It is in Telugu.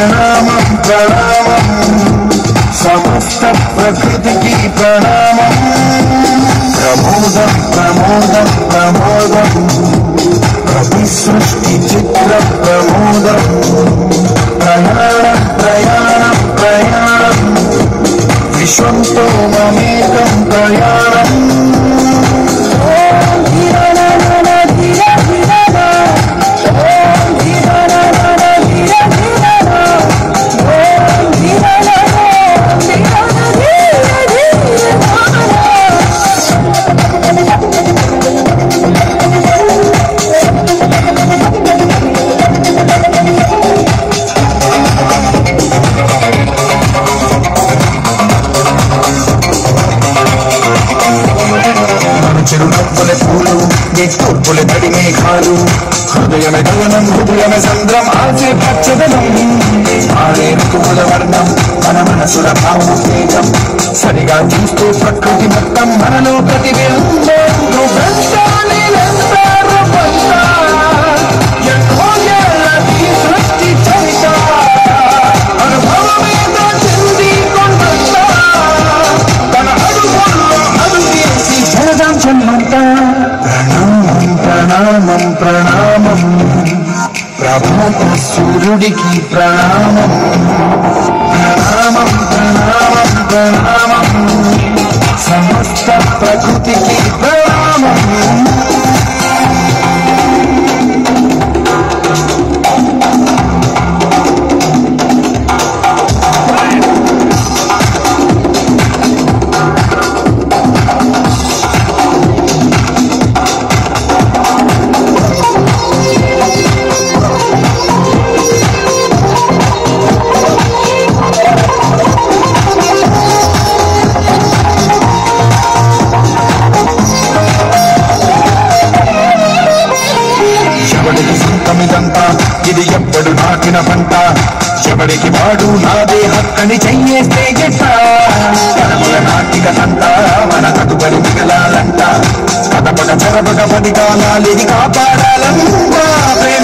ప్రణామం ప్రణామం సమస్త ప్రకృతికి ప్రణామం ప్రమోదం ప్రమోదం ప్రమోదం ప్రతి సృష్టి చిత్ర ప్రమోదం ప్రయాణం ప్రయాణం ప్రయాణం విశ్వంతో మమేకం ప్రయాణం చెరునవ్వుల పూలు తూర్పుల తడి మేఘాలు హృదయమే గగనం హృదయమే సంద్రం ఆచే పచ్చదనం ఆడే ఋతువుల వర్ణం మన మనసుల భావోద్వేగం సరిగా చూస్తూ ప్రకృతి మొత్తం మనలో ప్రతిబింబం సృష్టి చరిత అనుభవమేదో చెంది కొండంతా తన అడుగుల్లో అడుగేసి జనదం చెన్నంతా ప్రణామం ప్రణామం ప్రణామం ప్రభాత సూర్యుడికి ప్రణామం ప్రణామం ప్రణామం ప్రణామం సమస్త ప్రకృతికి ప్రణామం ఇది ఎప్పుడు నాటిన పంట ఎవడికి వాడు నాదే హక్కని చెయ్యేస్తే గెట్ట తరముల నాటిక సంత మన తదుపరి మిగలాలంట కథపక చెరపక 10 కాలాలిది కాపాడాలంట